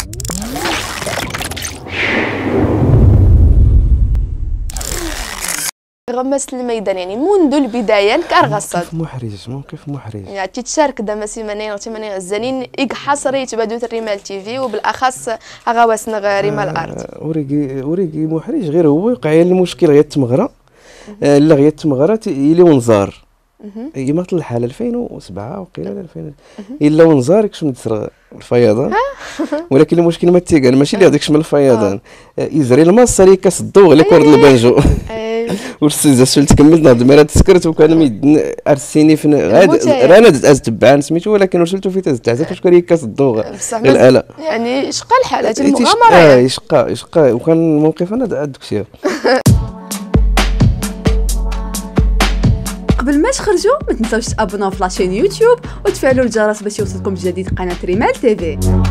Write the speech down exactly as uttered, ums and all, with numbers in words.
غمست الميدان يعني منذ البدايه كارغصد موقف محرج موقف محرج يعني تتشارك دابا سيمانين او ثمانين غزالين إيك حصري تبادو الرمال تي في وبالاخص غواسنا رمال الارض. آه وريقي وريقي محرج غير هو وقع المشكل غير التمغره آه لا غير التمغره يلي ونزار هي ما طلع الحاله ألفين وسبعة وقيله ألفين الا ونزار كش مدسر الفيضان ولكن المشكل ما تيقال ماشي اللي هذاك شمال الفيضان يزري الماصه كاس الضوء اللي كورد البانجو والسيزه سولت كملت نهض مرات سكرت وكان ميد ارسيني في غاد رانا داز تبعان سميتو ولكن وصلتو في تاز تاع فاش كان كاس الضوء الاله يعني شقا الحال هذه المغامره اه يشقى يشقى وكان موقف انا داك الشيء. قبل ما تخرجوا ما تنساوش تابوناو في لاشين يوتيوب وتفعلوا الجرس باش يوصلكم جديد قناه رمال تي في.